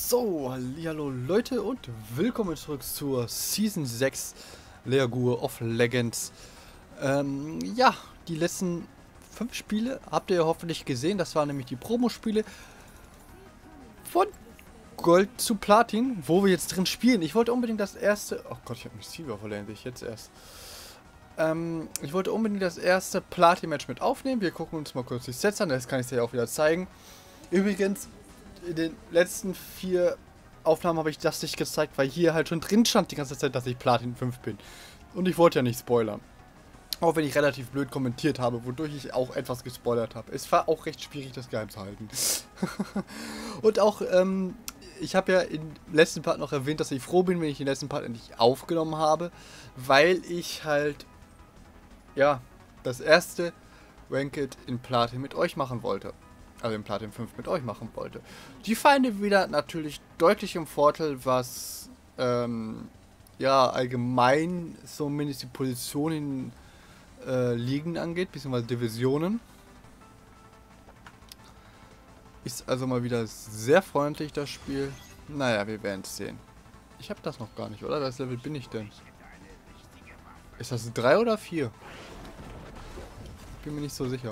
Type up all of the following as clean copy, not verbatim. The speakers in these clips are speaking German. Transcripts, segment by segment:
So, hallo Leute und willkommen zurück zur Season 6 League of Legends. Ja, die letzten 5 Spiele habt ihr ja hoffentlich gesehen. Das waren nämlich die Promo-Spiele von Gold zu Platin, wo wir jetzt drin spielen. Ich wollte unbedingt das erste... Oh Gott, ich habe mich Silber verlernt, ich jetzt erst. Ich wollte unbedingt das erste Platin-Match mit aufnehmen. Wir gucken uns mal kurz die Sets an, das kann ich dir ja auch wieder zeigen. Übrigens, in den letzten 4 Aufnahmen habe ich das nicht gezeigt, weil hier halt schon drin stand die ganze Zeit, dass ich Platin 5 bin. Und ich wollte ja nicht spoilern. Auch wenn ich relativ blöd kommentiert habe, wodurch ich auch etwas gespoilert habe. Es war auch recht schwierig, das geheim zu halten. Und auch, ich habe ja im letzten Part noch erwähnt, dass ich froh bin, wenn ich den letzten Part endlich aufgenommen habe, weil ich halt, ja, das erste Ranked in Platin mit euch machen wollte. Also in Platin 5 mit euch machen wollte. Die Feinde wieder natürlich deutlich im Vorteil, was ja allgemein zumindest die Positionen Ligen angeht, beziehungsweise Divisionen. Ist also mal wieder sehr freundlich das Spiel. Naja, wir werden es sehen. Ich habe das noch gar nicht, oder? Was Level bin ich denn? Ist das 3 oder 4? Bin mir nicht so sicher.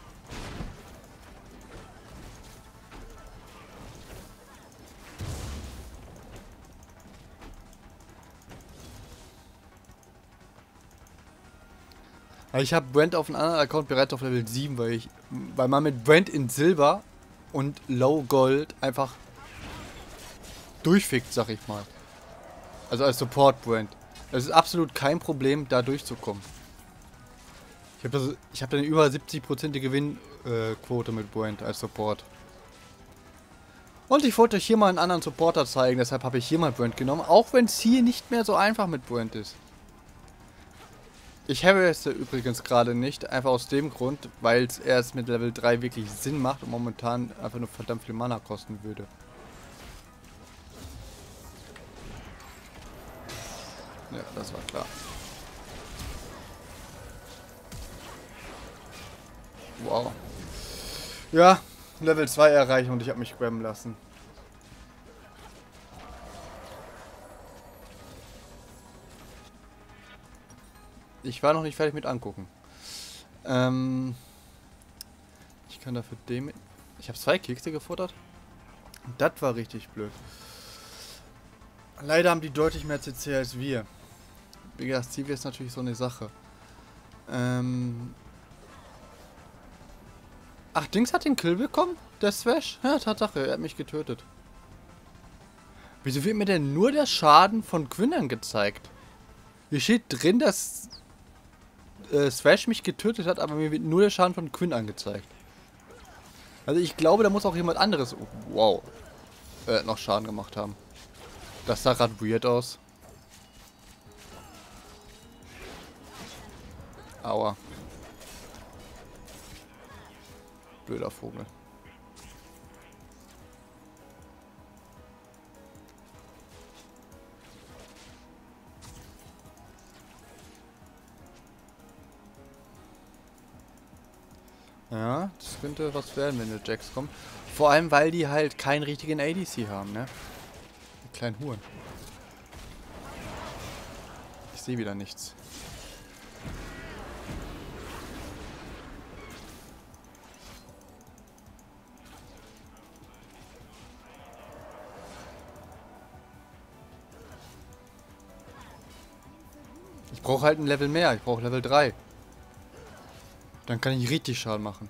Ich habe Brent auf einem anderen Account bereits auf Level 7, weil man mit Brent in Silber und Low Gold einfach durchfickt, sag ich mal. Also als Support Brent. Es ist absolut kein Problem, da durchzukommen. Ich habe eine über 70% Gewinnquote mit Brent als Support. Und ich wollte euch hier mal einen anderen Supporter zeigen, deshalb habe ich hier mal Brent genommen, auch wenn es hier nicht mehr so einfach mit Brent ist. Ich habe es übrigens gerade nicht, einfach aus dem Grund, weil es erst mit Level 3 wirklich Sinn macht und momentan einfach nur verdammt viel Mana kosten würde. Ja, das war klar. Wow. Ja, Level 2 erreichen und ich habe mich grabben lassen. Ich war noch nicht fertig mit angucken. Ich kann dafür dem... Ich habe 2 Kekse gefuttert. Das war richtig blöd. Leider haben die deutlich mehr CC als wir. Wie gesagt, CV ist natürlich so eine Sache. Ach, Dings hat den Kill bekommen? Der Thresh? Ja, Tatsache, er hat mich getötet. Wieso wird mir denn nur der Schaden von Quinn angezeigt? Hier steht drin, dass Thresh mich getötet hat, aber mir wird nur der Schaden von Quinn angezeigt. Also ich glaube, da muss auch jemand anderes wow, noch Schaden gemacht haben. Das sah gerade weird aus. Aua. Blöder Vogel. Ja, das könnte was werden, wenn die Jacks kommen. Vor allem, weil die halt keinen richtigen ADC haben, ne? Die kleinen Huren. Ich sehe wieder nichts. Ich brauche halt ein Level mehr. Ich brauche Level 3. Dann kann ich richtig Schaden machen.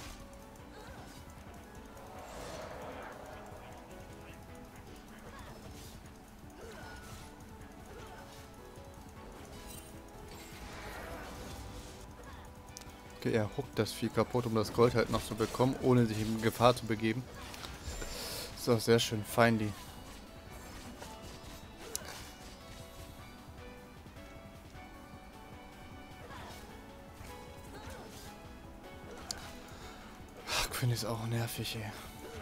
Okay, er huckt das Vieh kaputt, um das Gold halt noch zu bekommen, ohne sich in Gefahr zu begeben. So, sehr schön. Feindi. Quinn ist auch nervig, ey.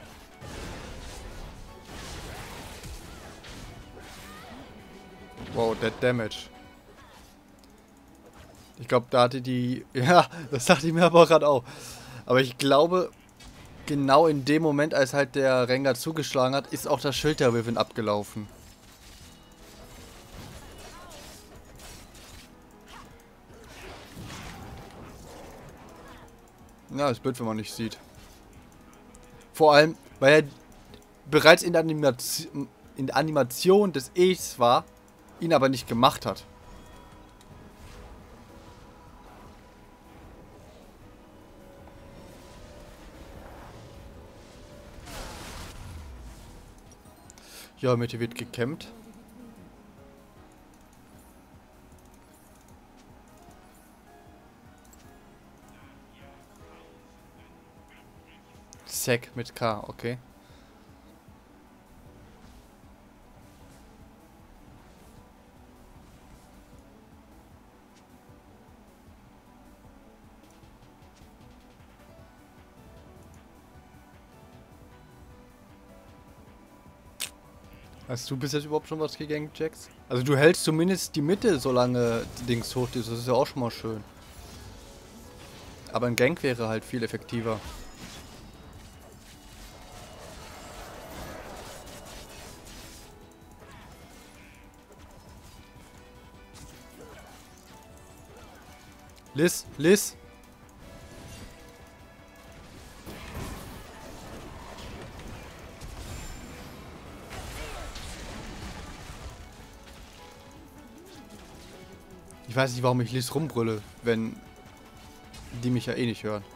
Wow, Dead Damage. Ich glaube, da hatte die... Ja, das dachte ich mir aber gerade auch. Aber ich glaube, genau in dem Moment, als halt der Rengar zugeschlagen hat, ist auch das Schild der Riven abgelaufen. Ja, ist blöd, wenn man nicht sieht. Vor allem, weil er bereits in der Animation des E's war, ihn aber nicht gemacht hat. Ja, Mitte wird gekämmt. Zack mit K, okay. Hast du bis jetzt überhaupt schon was gegankt, Jax? Also du hältst zumindest die Mitte, solange die Dings hoch ist. Das ist ja auch schon mal schön. Aber ein Gank wäre halt viel effektiver. Liz, Liz! Ich weiß nicht, warum ich Liz rumbrülle, wenn die mich ja eh nicht hören.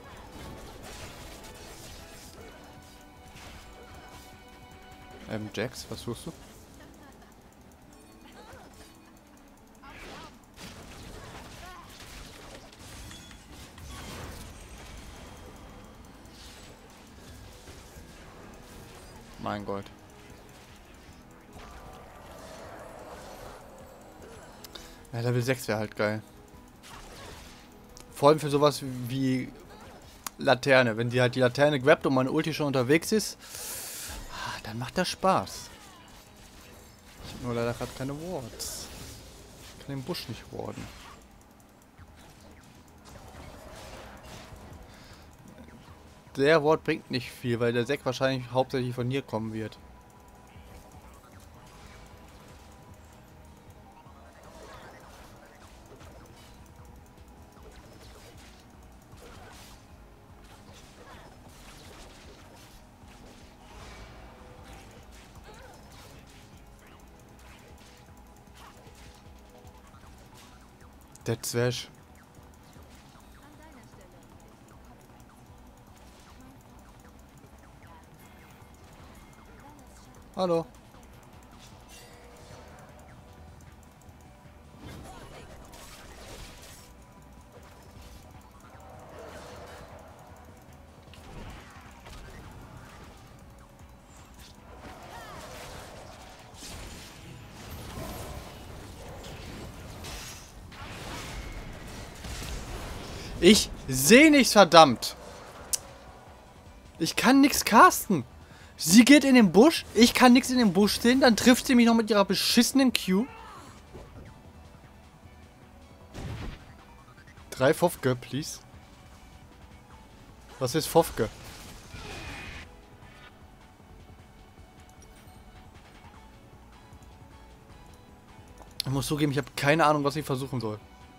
Jax, was suchst du? Mein Gott. Ja, Level 6 wäre halt geil. Vor allem für sowas wie Laterne. Wenn die halt die Laterne grabt und meine Ulti schon unterwegs ist, dann macht das Spaß. Ich habe nur leider gerade keine Wards. Ich kann den Busch nicht warden. Der Ward bringt nicht viel, weil der Zack wahrscheinlich hauptsächlich von hier kommen wird. Der Zwerg. Hallo. Ich sehe nichts, verdammt. Ich kann nichts casten. Sie geht in den Busch, ich kann nichts in den Busch sehen, dann trifft sie mich noch mit ihrer beschissenen Q. 3 Fofke, please. Was ist Fofke? Ich muss zugeben, ich habe keine Ahnung, was ich versuchen soll.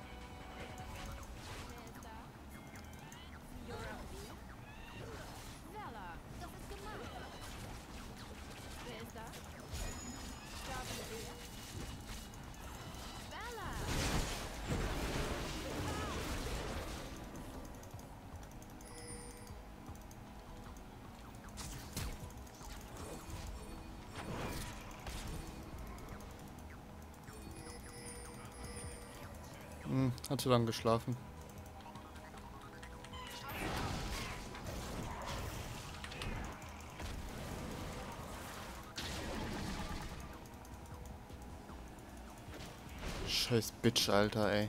Hat zu lange geschlafen. Scheiß Bitch, Alter, ey.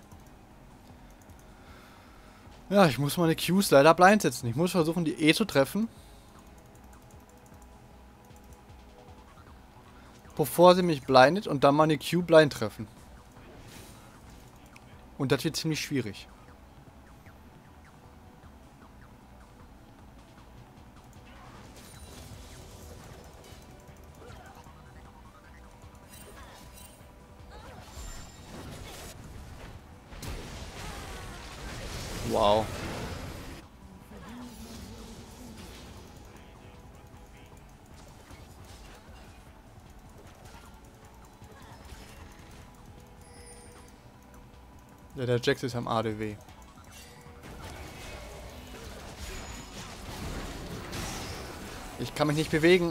Ja, ich muss meine Qs leider blind setzen. Ich muss versuchen, die E zu treffen. Bevor sie mich blindet und dann meine Q blind treffen. Und das wird ziemlich schwierig. Wow. Ja, der Jax ist am ADW. Ich kann mich nicht bewegen.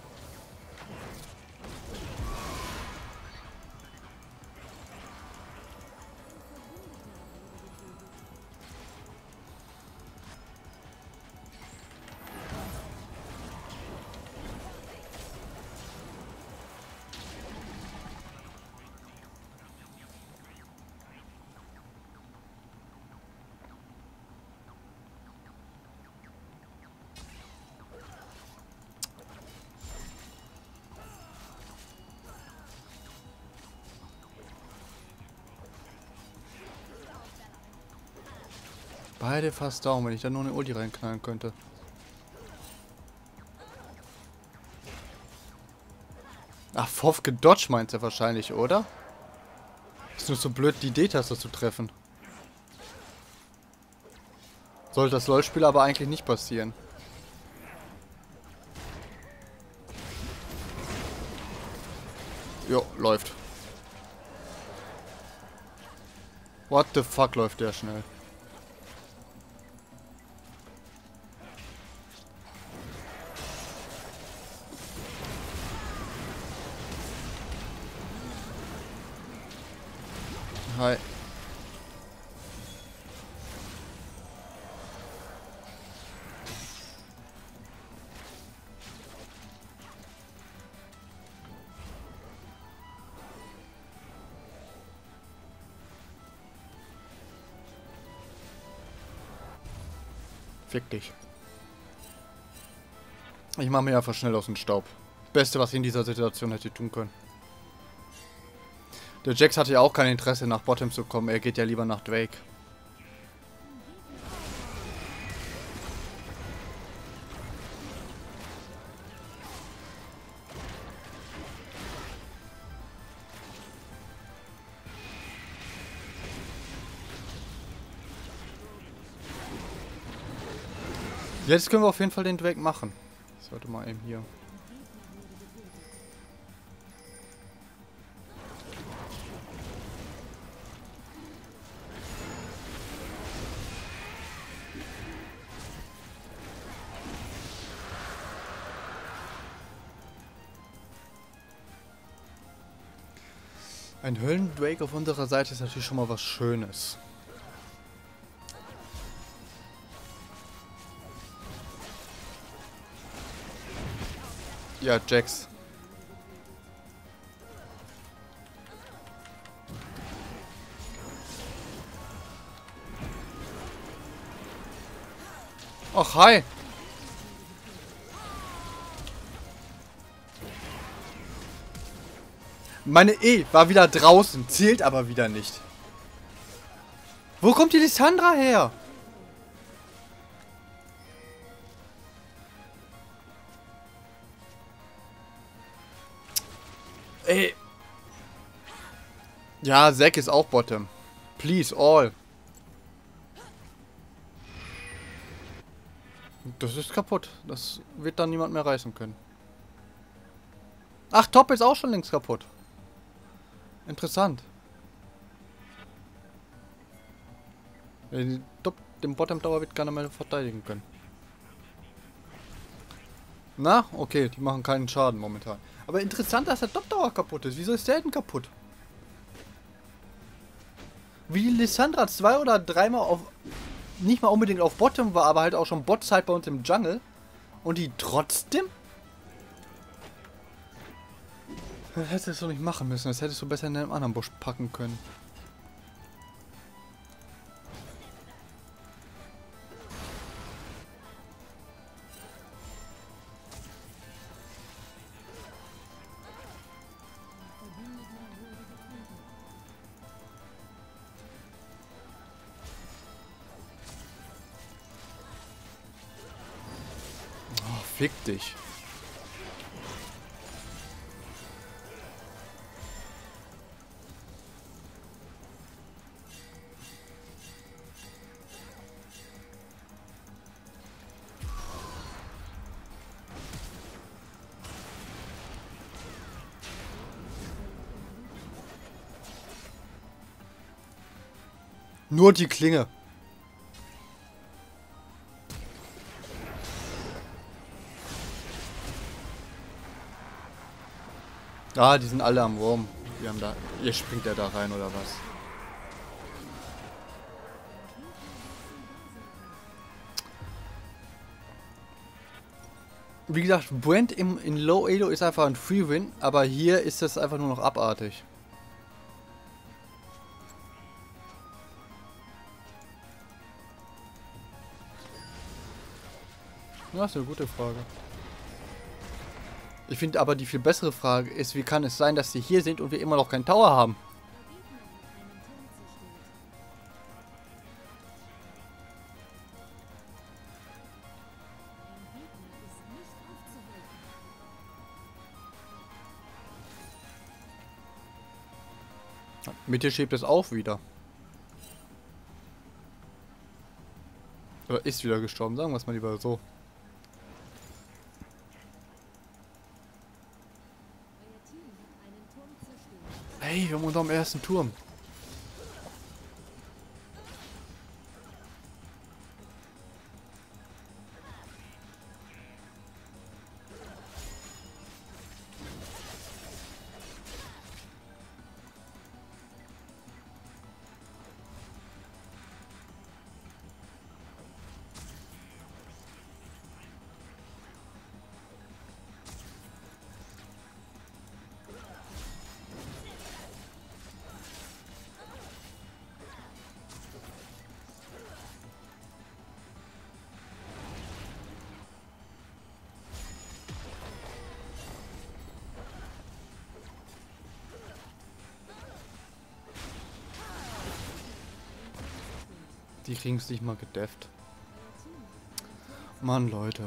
Beide fast down, wenn ich da nur eine Ulti reinknallen könnte. Ach, Foff gedodged meint er wahrscheinlich, oder? Ist nur so blöd, die D-Taste zu treffen. Sollte das LoL-Spiel aber eigentlich nicht passieren. Jo, läuft. What the fuck läuft der schnell? Hi. Fick dich. Ich mache mir einfach schnell aus dem Staub. Beste, was ich in dieser Situation hätte tun können. Der Jax hatte ja auch kein Interesse, nach Bottom zu kommen. Er geht ja lieber nach Drake. Jetzt können wir auf jeden Fall den Drake machen. Ich sollte mal eben hier. Ein Höllendrake auf unserer Seite ist natürlich schon mal was Schönes. Ja, Jax. Ach, hi. Meine E war wieder draußen, zählt aber wieder nicht. Wo kommt die Lissandra her? Ey. Ja, Zack ist auch Bottom. Please, all. Das ist kaputt. Das wird dann niemand mehr reißen können. Ach, Top ist auch schon längst kaputt. Interessant. Den Bottom Tower wird keiner mehr verteidigen können. Na, okay, die machen keinen Schaden momentan. Aber interessant, dass der Top Tower kaputt ist. Wieso ist der denn kaputt? Wie die Lissandra 2 oder 3-mal auf... Nicht mal unbedingt auf Bottom war, aber halt auch schon Bot-Side bei uns im Jungle. Und die trotzdem... Das hättest du so nicht machen müssen. Das hättest du besser in einem anderen Busch packen können. Oh, fick dich. Nur die Klinge. Ah, die sind alle am Wurm. Die haben da. Ihr springt ja da rein oder was? Wie gesagt, Brand in Low Elo ist einfach ein Free Win, aber hier ist das einfach nur noch abartig. Das ist eine gute Frage. Ich finde aber die viel bessere Frage ist, wie kann es sein, dass sie hier sind und wir immer noch keinen Tower haben? Mitte schiebt es auch wieder. Oder ist wieder gestorben, sagen wir es mal lieber so. Hey, wir haben unseren ersten Turm. Die kriegen es nicht mal gedefft. Mann, Leute.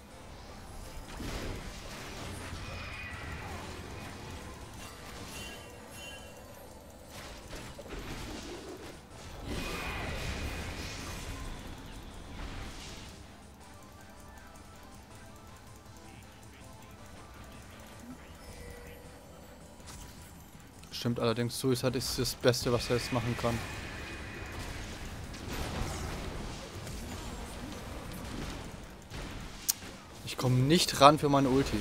Stimmt allerdings, Suicide ist das Beste, was er jetzt machen kann. Ich komme nicht ran für meine Ulti.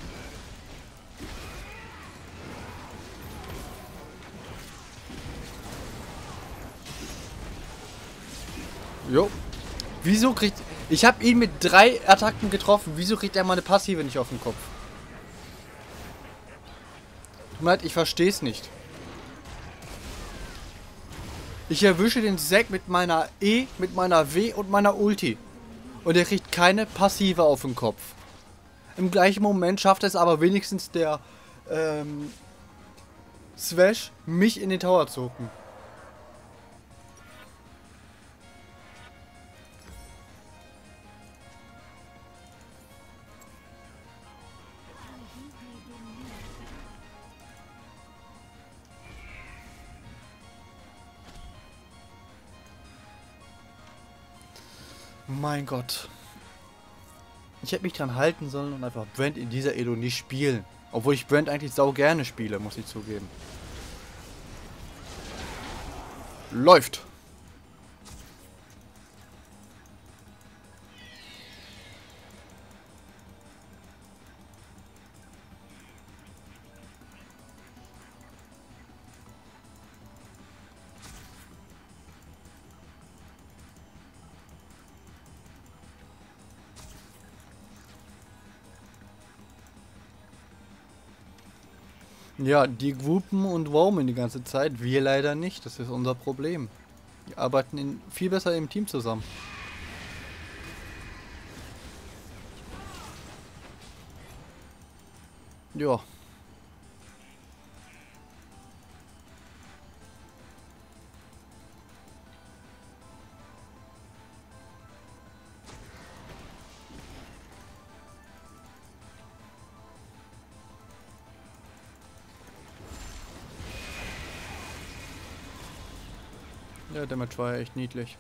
Jo. Wieso kriegt... Ich habe ihn mit 3 Attacken getroffen. Wieso kriegt er meine Passive nicht auf den Kopf? Tut mir leid, ich verstehe es nicht. Ich erwische den Zack mit meiner E, mit meiner W und meiner Ulti. Und er kriegt keine Passive auf den Kopf. Im gleichen Moment schafft es aber wenigstens der Swash, mich in den Tower zu hucken. Mein Gott. Ich hätte mich dran halten sollen und einfach Brand in dieser Elo nicht spielen. Obwohl ich Brand eigentlich sau gerne spiele, muss ich zugeben. Läuft. Ja, die groupen und roamen die ganze Zeit, wir leider nicht. Das ist unser Problem. Wir arbeiten viel besser im Team zusammen. Ja. Ja, der Match war ja echt niedlich.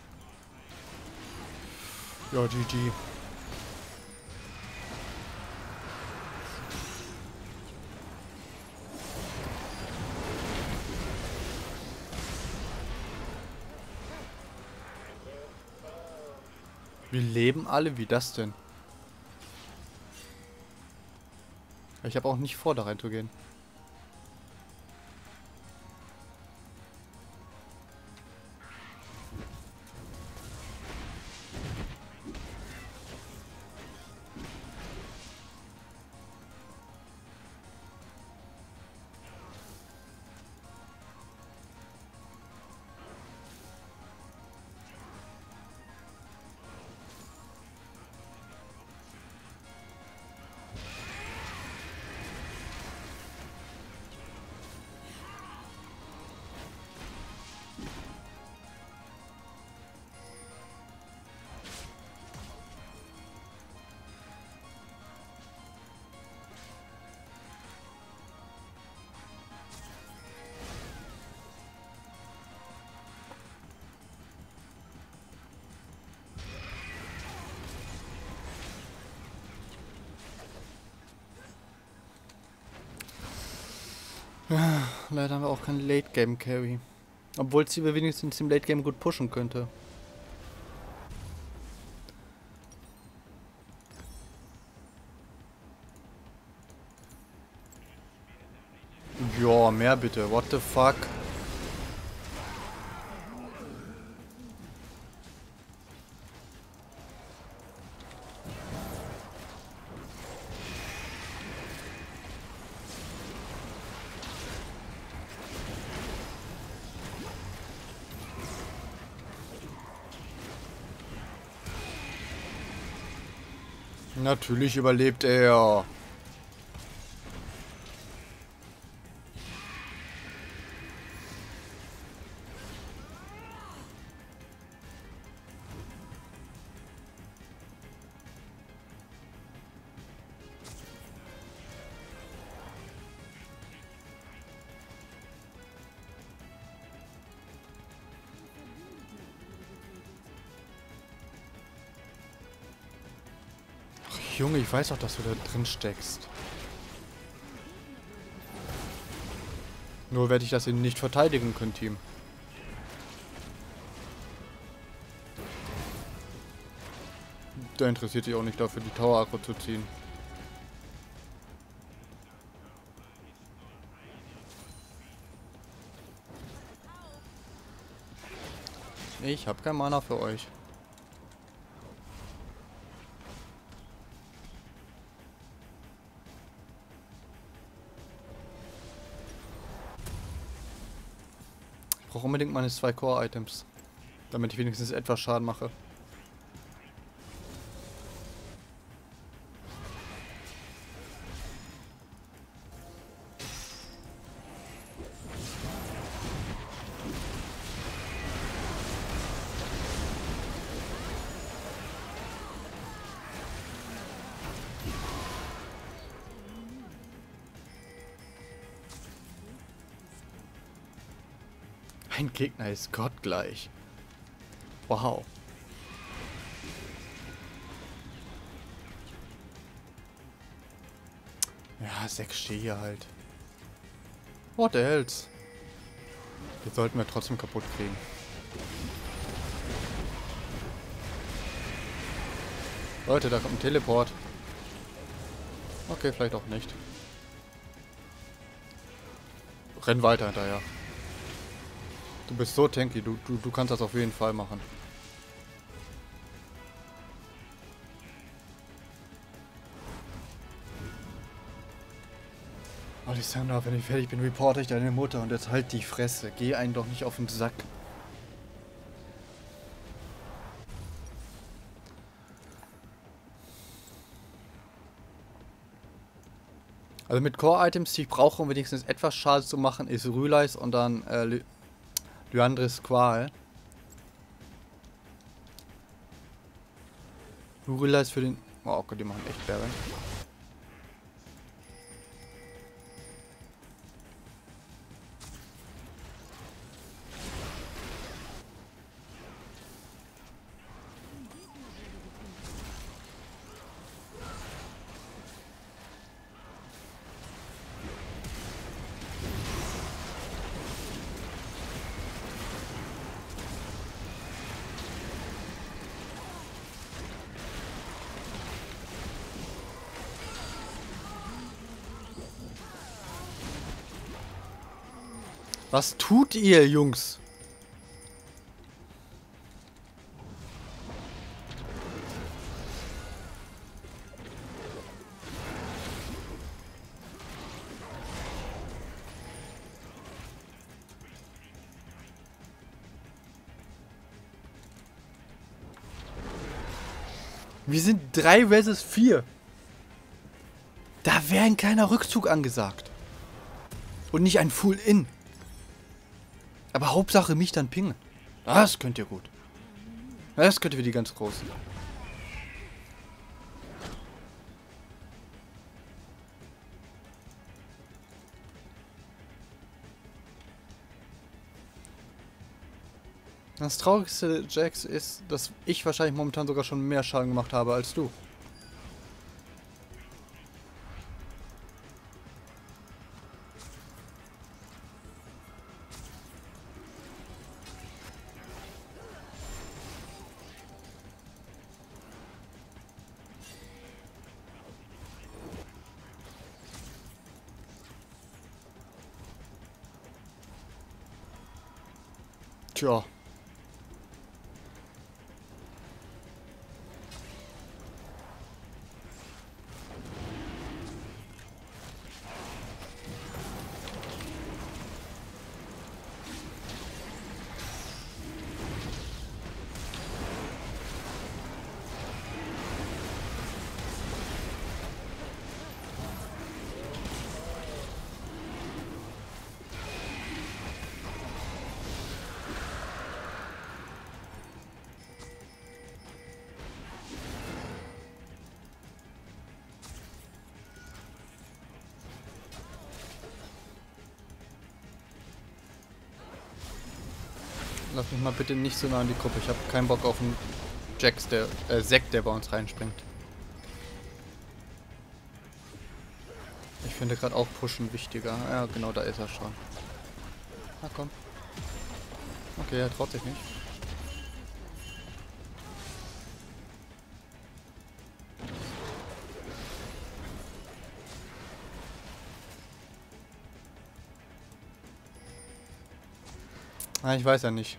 Ja, GG. Wir leben alle? Wie das denn? Ich habe auch nicht vor, da reinzugehen. Leider haben wir auch keinen Late-Game-Carry. Obwohl sie wenigstens im Late-Game gut pushen könnte. Ja, mehr bitte. What the fuck? Natürlich überlebt er. Junge, ich weiß auch, dass du da drin steckst. Nur werde ich das eben nicht verteidigen können, Team. Der interessiert sich auch nicht dafür, die Tower-Akku zu ziehen. Ich habe kein Mana für euch. Ich brauche unbedingt meine 2 Core-Items, damit ich wenigstens etwas Schaden mache. Ein Gegner ist gottgleich. Wow. Ja, 6 stehe hier halt. What else? Die sollten wir trotzdem kaputt kriegen. Leute, da kommt ein Teleport. Okay, vielleicht auch nicht. Renn weiter hinterher. Du bist so tanky, du kannst das auf jeden Fall machen. Alexander, wenn ich fertig bin, reporte ich deine Mutter und jetzt halt die Fresse. Geh einen doch nicht auf den Sack. Also mit Core-Items, die ich brauche, um wenigstens etwas Schaden zu machen, ist Rüleis und dann Liandris Qual. Rüleis für den... Oh Gott, die machen echt Baron. Was tut ihr, Jungs? Wir sind 3 versus 4. Da wäre ein kleiner Rückzug angesagt. Und nicht ein Full-In. Aber Hauptsache mich dann pingen. Das könnt ihr gut. Das könnt ihr für die ganz Großen. Das Traurigste, Jax, ist, dass ich wahrscheinlich momentan sogar schon mehr Schaden gemacht habe als du. Tja. Lass mich mal bitte nicht so nah in die Gruppe. Ich habe keinen Bock auf einen Zack, der bei uns reinspringt. Ich finde gerade auch Pushen wichtiger. Ja, genau, da ist er schon. Na komm. Okay, er traut sich nicht. Ah, ich weiß ja nicht.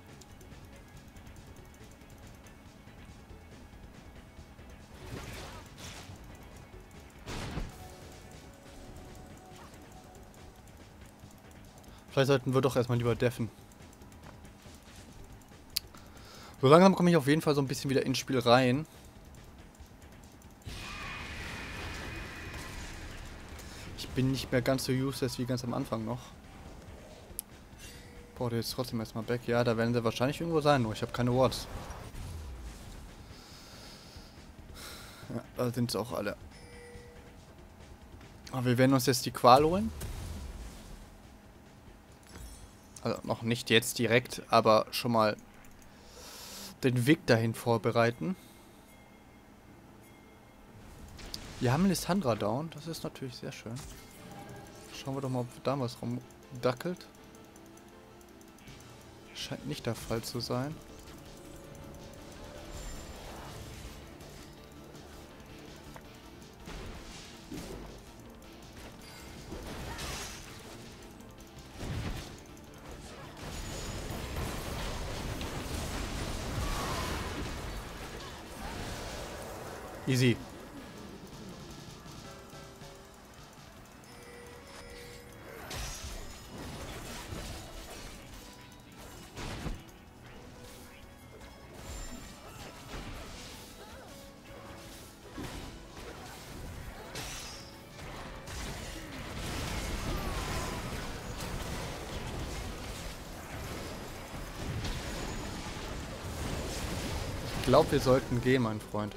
Vielleicht sollten wir doch erstmal lieber deffen. So langsam komme ich auf jeden Fall so ein bisschen wieder ins Spiel rein. Ich bin nicht mehr ganz so useless wie ganz am Anfang noch. Boah, der ist trotzdem erstmal back. Ja, da werden sie wahrscheinlich irgendwo sein, nur ich habe keine Wards. Ja, da sind sie auch alle. Aber wir werden uns jetzt die Qual holen. Also noch nicht jetzt direkt, aber schon mal den Weg dahin vorbereiten. Wir haben Lissandra down, das ist natürlich sehr schön. Schauen wir doch mal, ob da was rumdackelt. Scheint nicht der Fall zu sein. Easy. Ich glaube, wir sollten gehen, mein Freund.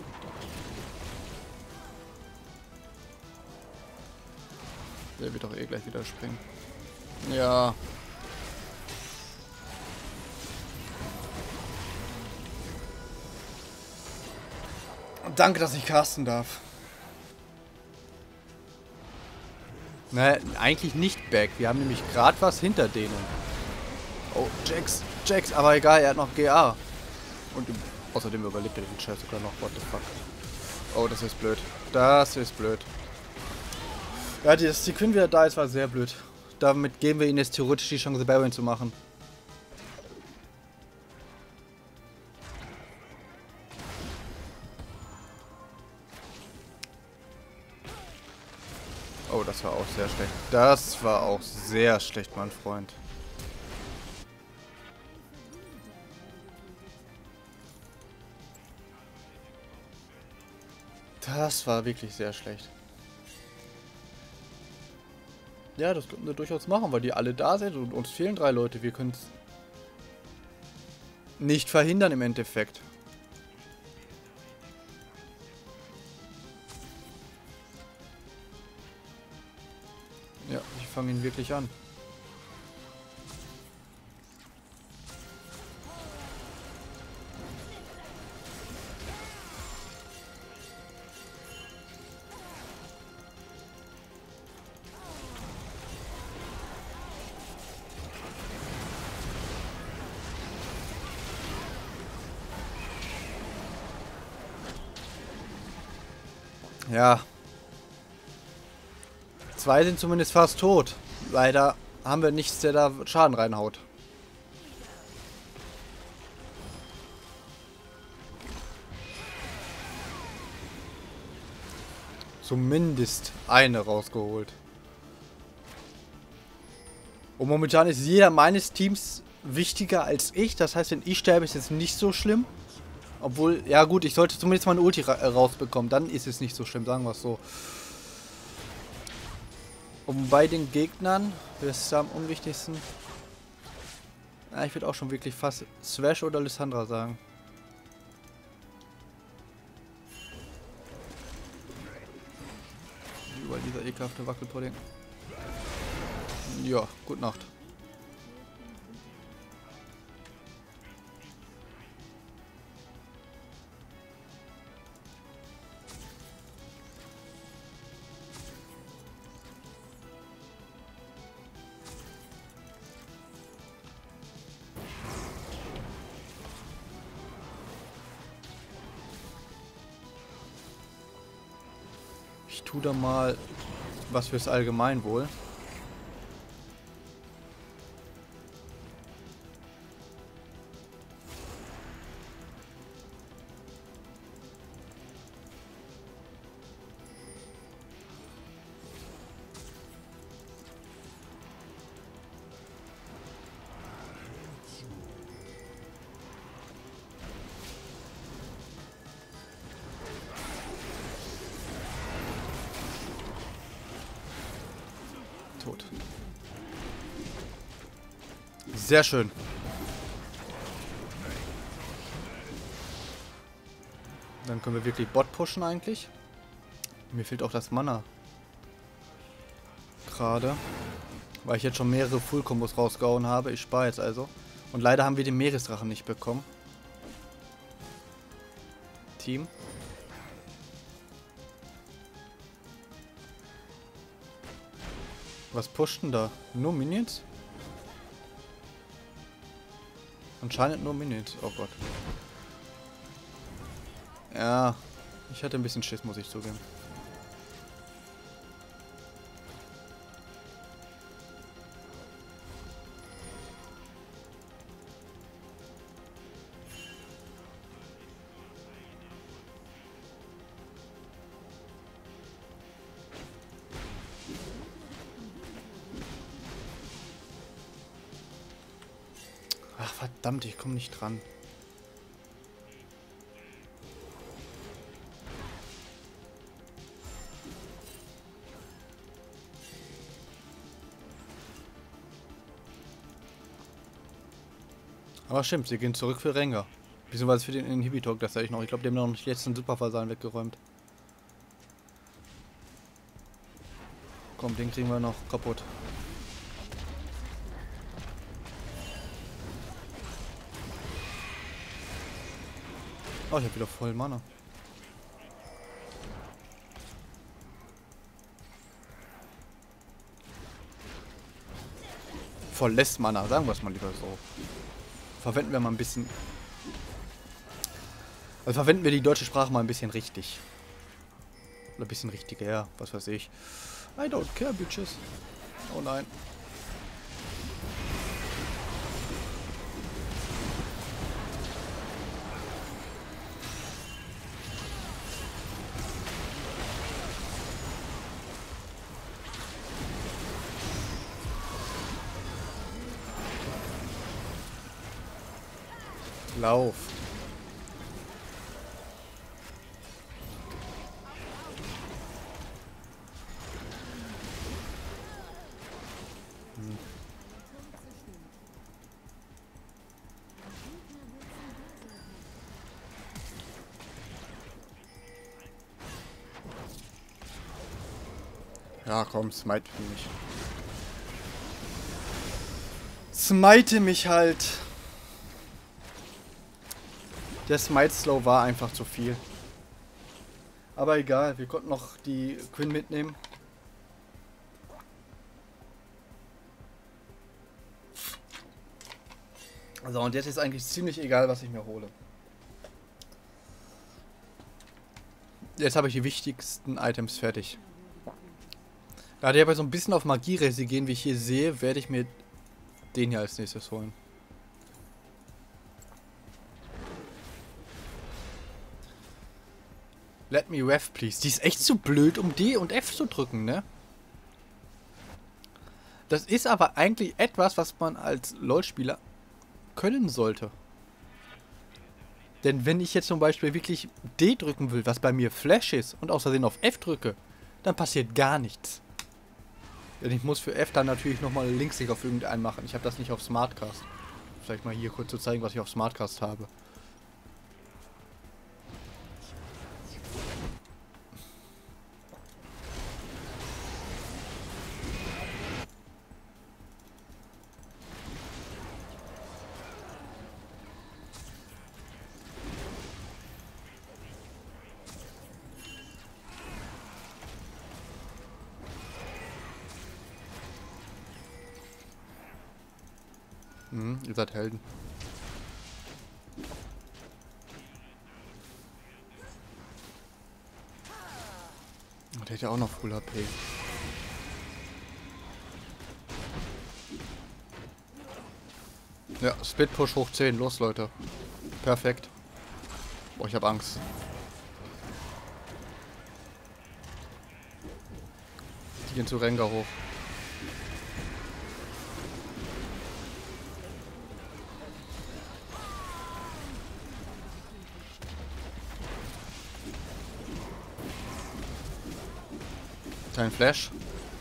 Der wird doch eh gleich wieder springen. Ja. Danke, dass ich casten darf. Ne, eigentlich nicht back. Wir haben nämlich gerade was hinter denen. Oh, Jax, aber egal, er hat noch GA. Und außerdem überlebt er den Scheiß sogar noch. What the fuck. Oh, das ist blöd. Das ist blöd. Ja, dass die Quinn wieder da ist, war sehr blöd. damit geben wir ihnen jetzt theoretisch die Chance, Baron zu machen. Oh, das war auch sehr schlecht. Das war auch sehr schlecht, mein Freund. Das war wirklich sehr schlecht. Ja, das könnten wir durchaus machen, weil die alle da sind und uns fehlen 3 Leute. Wir können es nicht verhindern im Endeffekt. Ja, ich fange ihn wirklich an. Ja. 2 sind zumindest fast tot. Leider haben wir nichts, der da Schaden reinhaut. Zumindest eine rausgeholt. Und momentan ist jeder meines Teams wichtiger als ich. Das heißt, wenn ich sterbe, ist es nicht so schlimm. Obwohl, ja gut, ich sollte zumindest mal eine Ulti rausbekommen. Dann ist es nicht so schlimm, sagen wir es so. Und bei den Gegnern, wer ist da am unwichtigsten? Ja, ich würde auch schon wirklich fast Thresh oder Lissandra sagen. Überall dieser ekelhafte Wackelpudding. Ja, gute Nacht. Ich tue da mal was fürs Allgemeinwohl. Tot. Sehr schön. Dann können wir wirklich Bot pushen eigentlich. Mir fehlt auch das Mana. Gerade. Weil ich jetzt schon mehrere Full-Kombos rausgehauen habe. Ich spare jetzt also. Und leider haben wir den Meeresdrachen nicht bekommen. Team. Was pusht denn da? Nur Minions? Anscheinend nur Minions. Oh Gott. Ja, ich hatte ein bisschen Schiss, muss ich zugeben. Ach verdammt, ich komme nicht dran. Aber stimmt, sie gehen zurück für Rengar. Beziehungsweise für den Inhibitor, das sage ich noch. Ich glaube, die haben noch nicht jetzt den Superversalen weggeräumt. Komm, den kriegen wir noch kaputt. Oh, ich habe wieder voll Mana. Volles Mana, sagen wir es mal lieber so. Verwenden wir mal ein bisschen. Also verwenden wir die deutsche Sprache mal ein bisschen richtig. Oder ein bisschen richtiger, ja, was weiß ich. I don't care, bitches. Oh nein. Lauf. Ja, komm, smite mich. Smite mich halt. Der Smite Slow war einfach zu viel. Aber egal, wir konnten noch die Quinn mitnehmen. Also und jetzt ist eigentlich ziemlich egal, was ich mir hole. Jetzt habe ich die wichtigsten Items fertig. Da die aber so ein bisschen auf Magie resigieren, wie ich hier sehe, werde ich mir den hier als nächstes holen. Let me ref, please. Die ist echt zu blöd, um D und F zu drücken, ne? Das ist aber eigentlich etwas, was man als LoL-Spieler können sollte. Denn wenn ich jetzt zum Beispiel wirklich D drücken will, was bei mir Flash ist, und aus Versehen auf F drücke, dann passiert gar nichts. Denn ich muss für F dann natürlich nochmal Linksklick auf irgendeinen machen. Ich habe das nicht auf Smartcast. Vielleicht mal hier kurz zu zeigen, was ich auf Smartcast habe. Ihr seid Helden. Und der hat ja auch noch Full HP. Ja, Split Push hoch 10. Los, Leute. Perfekt. Boah, ich hab Angst. Die gehen zu Rengar hoch. Kein Flash.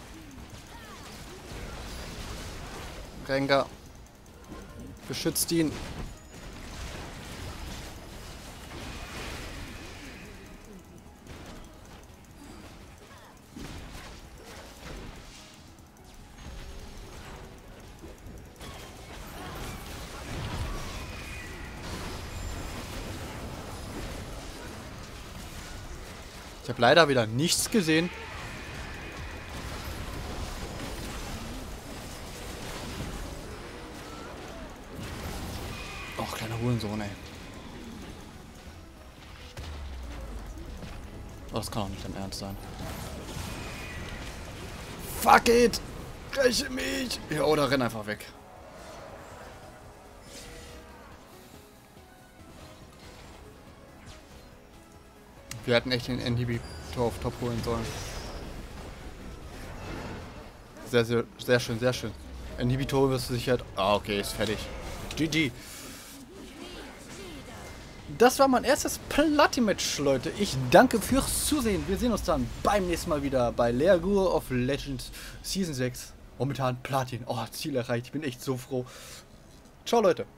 Rengar. Beschützt ihn. Ich habe leider wieder nichts gesehen. Och, kleiner Hurensohn, ey. Oh, das kann auch nicht dein Ernst sein. Fuck it! Räche mich! Ja, oder renn einfach weg. Wir hätten echt den Inhibitor auf Top holen sollen. Sehr, sehr, sehr schön, sehr schön. Inhibitor wirst du sicher... Ah, okay, ist fertig. GG. Das war mein erstes Platin-Match, Leute. Ich danke fürs Zusehen. Wir sehen uns dann beim nächsten Mal wieder bei League of Legends Season 6. Momentan Platin. Oh, Ziel erreicht. Ich bin echt so froh. Ciao, Leute.